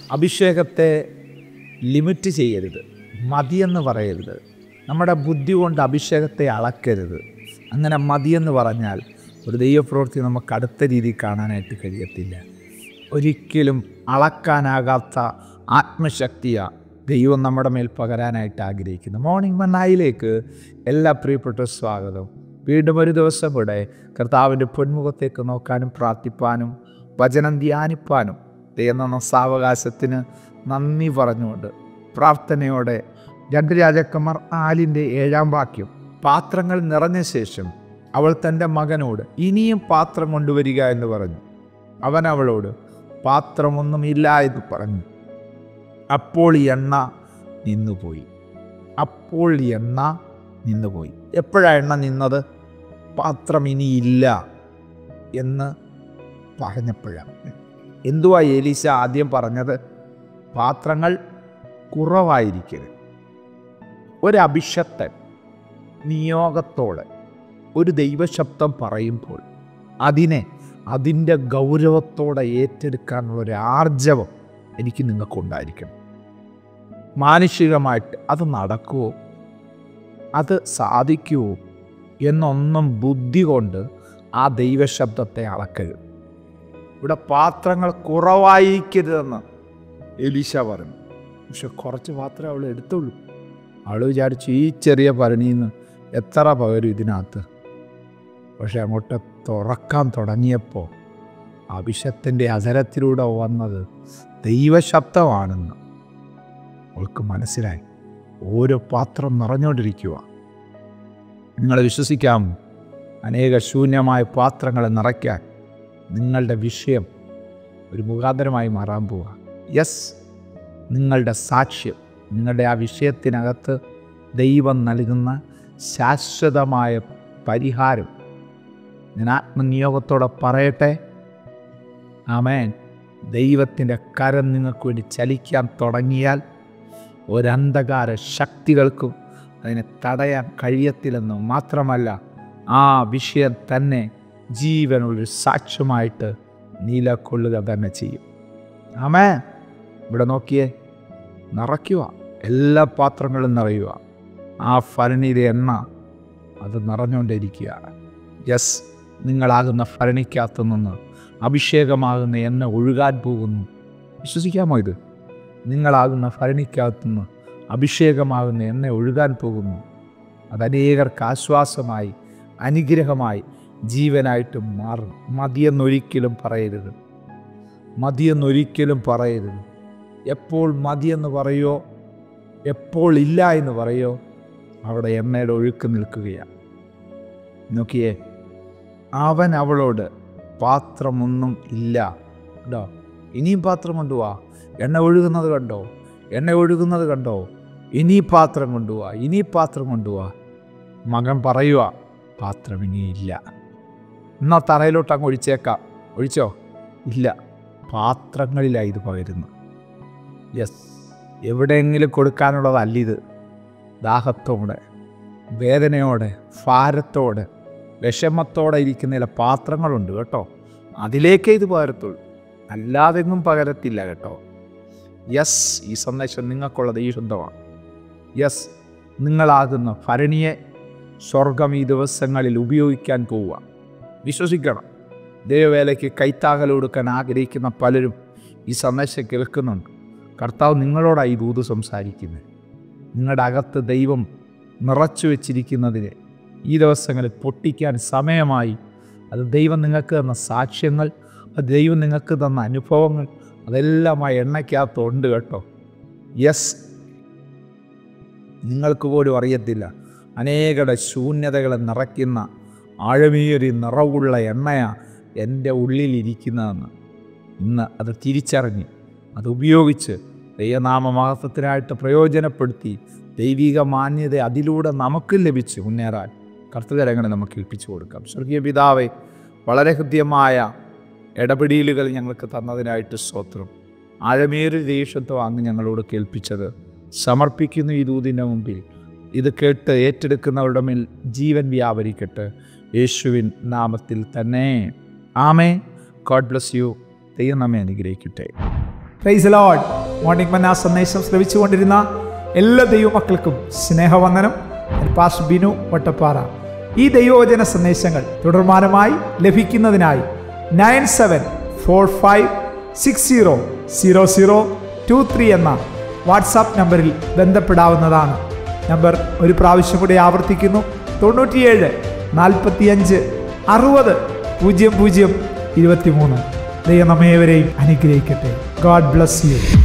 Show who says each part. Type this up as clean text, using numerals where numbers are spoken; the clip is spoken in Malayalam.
Speaker 1: അഭിഷേകത്തെ ലിമിറ്റ് ചെയ്യരുത്, മതിയെന്ന് പറയരുത്. നമ്മുടെ ബുദ്ധി കൊണ്ട് അഭിഷേകത്തെ അളക്കരുത്. അങ്ങനെ മതിയെന്ന് പറഞ്ഞാൽ ഒരു ദൈവപ്രവൃത്തി നമുക്ക് അടുത്ത രീതിയിൽ കാണാനായിട്ട് കഴിയത്തില്ല. ഒരിക്കലും അളക്കാനാകാത്ത ആത്മശക്തിയാണ് ദൈവം നമ്മുടെ മേൽ പകരാനായിട്ട് ആഗ്രഹിക്കുന്നു. മോർണിംഗ് മന്നായിലേക്ക് എല്ലാ പ്രിയപ്പെട്ട സ്വാഗതം. വീണ്ടും ഒരു ദിവസം കൂടെ കർത്താവിൻ്റെ പൊന്മുഖത്തേക്ക് നോക്കാനും പ്രാർത്ഥിപ്പാനും വചനം ധ്യാനിപ്പാനും ദൈവം സാവകാശത്തിന് നന്ദി പറഞ്ഞുകൊണ്ട് പ്രാർത്ഥനയോടെ 2 രാജാക്കന്മാർ 4:7 വാക്യം, പാത്രങ്ങൾ നിറഞ്ഞ ശേഷം അവൾ തൻ്റെ മകനോട് ഇനിയും പാത്രം കൊണ്ടുവരിക എന്ന് പറഞ്ഞു. അവൻ അവളോട് പാത്രമൊന്നുമില്ല എന്ന് പറഞ്ഞു. അപ്പോൾ എണ്ണ നിന്നുപോയി. എപ്പോഴാണ് എണ്ണ നിന്നത്? പാത്രം ഇനിയില്ല എന്ന് പറഞ്ഞപ്പോഴാണ്. എന്തുവാ എലീശ ആദ്യം പറഞ്ഞത്? പാത്രങ്ങൾ കുറവായിരിക്കരുത്. ഒരഭിഷക്തൻ നിയോഗത്തോടെ ഒരു ദൈവശബ്ദം പറയുമ്പോൾ അതിൻ്റെ ഗൗരവത്തോടെ ഏറ്റെടുക്കാനുള്ള ഒരു ആർജവം എനിക്ക് നിങ്ങൾക്കുണ്ടായിരിക്കണം. മാനുഷികമായിട്ട് അത് നടക്കുമോ, അത് സാധിക്കുമോ എന്നൊന്നും ബുദ്ധി കൊണ്ട് ആ ദൈവശബ്ദത്തെ അളക്കരുത്. ഇവിടെ പാത്രങ്ങൾ കുറവായിരിക്കരുതെന്ന് എലീശ പറഞ്ഞു. പക്ഷെ കുറച്ച് പാത്രമേ അവൾ എടുത്തുള്ളൂ. അവൾ വിചാരിച്ചു ഈ ചെറിയ ഭരണിയിൽ നിന്ന് എത്ര പകരും ഇതിനകത്ത്. പക്ഷെ അങ്ങോട്ട് തുറക്കാൻ തുടങ്ങിയപ്പോൾ അഭിഷത്തിൻ്റെ അധരത്തിലൂടെ വന്നത് ദൈവശബ്ദമാണെന്ന് അവൾക്ക് മനസ്സിലായി. ഓരോ പാത്രം നിറഞ്ഞുകൊണ്ടിരിക്കുക. നിങ്ങൾ വിശ്വസിക്കാമോ? അനേക ശൂന്യമായ പാത്രങ്ങളെ നിറയ്ക്കാൻ നിങ്ങളുടെ വിഷയം ഒരു മുഖാന്തരമായി മാറാൻ പോവുക. യെസ്, നിങ്ങളുടെ സാക്ഷ്യം, നിങ്ങളുടെ ആ വിഷയത്തിനകത്ത് ദൈവം നൽകുന്ന ശാശ്വതമായ പരിഹാരം ഞാൻ ആത്മനിയോഗത്തോടെ പറയട്ടെ. ആമേൻ. ദൈവത്തിൻ്റെ കരം നിങ്ങൾക്ക് വേണ്ടി ചലിക്കാൻ തുടങ്ങിയാൽ ഒരന്ധകാര ശക്തികൾക്കും അതിനെ തടയാൻ കഴിയത്തില്ലെന്ന് മാത്രമല്ല, ആ വിഷയം തന്നെ ജീവനുള്ളൊരു സാക്ഷ്യമായിട്ട് നിലകൊള്ളുക തന്നെ ചെയ്യും. ആമേൻ. ഇവിടെ നോക്കിയേ, നിറയ്ക്കുക, എല്ലാ പാത്രങ്ങളും നിറയുക. ആ ഭരണിയിലെ എണ്ണ അത് നിറഞ്ഞുകൊണ്ടിരിക്കുക. യെസ്, നിങ്ങളാകുന്ന ഭരണിക്കകത്തു നിന്ന് അഭിഷേകമാകുന്ന എണ്ണ ഒഴുകാൻ പോകുന്നു. വിശ്വസിക്കാമോ? ഇത് നിങ്ങളാകുന്ന ഭരണിക്കകത്തുനിന്ന് അഭിഷേകമാകുന്ന എണ്ണ ഒഴുകാൻ പോകുന്നു. അത് അനേകർക്ക് ആശ്വാസമായി, അനുഗ്രഹമായി, ജീവനായിട്ട് മാറും. മതിയെന്നൊരിക്കലും പറയരുത്. എപ്പോൾ മതിയെന്ന് പറയോ, എപ്പോൾ ഇല്ല എന്ന് പറയോ, അവിടെ എണ്ണയുടെ ഒഴുക്ക് നിൽക്കുകയാണ്. നോക്കിയേ, അവൻ അവളോട് പാത്രമൊന്നും ഇല്ല കേട്ടോ, ഇനിയും പാത്രം കൊണ്ടുപോവാ. എണ്ണ ഒഴുകുന്നത് കണ്ടോ? ഇനി പാത്രം കൊണ്ടുപോവാ. മകൻ പറയുക, പാത്രം ഇനിയില്ല. എന്നാൽ തറയിലോട്ട് അങ്ങ് ഒഴിച്ചേക്കാം. ഒഴിച്ചോ? ഇല്ല. പാത്രങ്ങളിലായി ഇത് പകരുന്നു. യെസ്, എവിടെയെങ്കിലും കൊടുക്കാനുള്ളതല്ലിത്. ദാഹത്തോടെ, വേദനയോടെ, ഭാരത്തോടെ, വിഷമത്തോടെ ഇരിക്കുന്ന ചില പാത്രങ്ങളുണ്ട് കേട്ടോ. അതിലേക്കേ ഇത് പകരത്തുള്ളൂ, അല്ലാതെങ്ങും പകരത്തില്ല കേട്ടോ. യെസ്, ഈ സന്ദേശം നിങ്ങൾക്കുള്ളത് ഈ ശുദ്ധമാണ്. യെസ്, നിങ്ങളാകുന്ന ഭരണിയെ സ്വർഗം ഈ ദിവസങ്ങളിൽ ഉപയോഗിക്കാൻ പോവുക. വിശ്വസിക്കണം. ദൈവവേലയ്ക്ക് കൈത്താകൽ കൊടുക്കാൻ ആഗ്രഹിക്കുന്ന പലരും ഈ സന്ദേശം കേൾക്കുന്നുണ്ട്. കർത്താവ് നിങ്ങളോടായി ഈ ദൂത് സംസാരിക്കുന്നത്. നിങ്ങളുടെ അകത്ത് ദൈവം നിറച്ചു വെച്ചിരിക്കുന്നതിനെ ഈ ദിവസങ്ങളിൽ പൊട്ടിക്കാൻ സമയമായി. അത് ദൈവം നിങ്ങൾക്ക് തന്ന സാക്ഷ്യങ്ങൾ, അത് ദൈവം നിങ്ങൾക്ക് തന്ന അനുഭവങ്ങൾ, അതെല്ലാം ആ എണ്ണയ്ക്കകത്തുണ്ട് കേട്ടോ. യെസ്, നിങ്ങൾക്ക് പോലും അറിയത്തില്ല അനേകരുടെ ശൂന്യതകളെ നിറയ്ക്കുന്ന ആഴമേറിയ നിറവുള്ള എണ്ണയാണ് എൻ്റെ ഉള്ളിലിരിക്കുന്നതെന്ന്. ഇന്ന് അത് തിരിച്ചറിഞ്ഞ് അത് ഉപയോഗിച്ച് ദൈവനാമമഹത്വത്തിനായിട്ട് പ്രയോജനപ്പെടുത്തി ദൈവിക മാന്യത അതിലൂടെ നമുക്ക് ലഭിച്ച് മുന്നേറാൻ കർത്തകരങ്ങളെ നമുക്ക് ഏൽപ്പിച്ചു കൊടുക്കാം. സ്വർഗീയ പിതാവേ, വളരെ ഹൃദ്യമായ ഇടപെടലുകൾ ഞങ്ങൾക്ക് തന്നതിനായിട്ട് സ്തോത്രം. ആഴമേറിയ ദേഷ്യത്വം അങ്ങ് ഞങ്ങളോട് കേൾപ്പിച്ചത് സമർപ്പിക്കുന്നു ഈ ദൂതിൻ്റെ മുമ്പിൽ. ഇത് കേട്ട് ഏറ്റെടുക്കുന്നവരുടെ മേൽ ജീവൻ വ്യാപരിക്കട്ടെ, യേശുവിൻ നാമത്തിൽ തന്നെ. ആമേൻ. God bless you. ദൈവം നമ്മെ അനുഗ്രഹിക്കട്ടെ.
Speaker 2: Praise the Lord. മോർണിംഗ് മന്ന സന്ദേശം ശ്രവിച്ചുകൊണ്ടിരുന്ന എല്ലാ ദൈവമക്കൾക്കും സ്നേഹവന്ദനം. പാസ്റ്റർ ബിനു വട്ടപ്പാറ. ഈ ദൈവവചന സന്ദേശങ്ങൾ തുടർമാനമായി ലഭിക്കുന്നതിനായി 9745600023 എന്ന വാട്സാപ്പ് നമ്പറിൽ ബന്ധപ്പെടാവുന്നതാണ്. നമ്പർ ഒരു പ്രാവശ്യം കൂടി ആവർത്തിക്കുന്നു: 97 45 60 00 23. ദൈവം നമ്മേവരെയും അനുഗ്രഹിക്കട്ടെ. God bless U.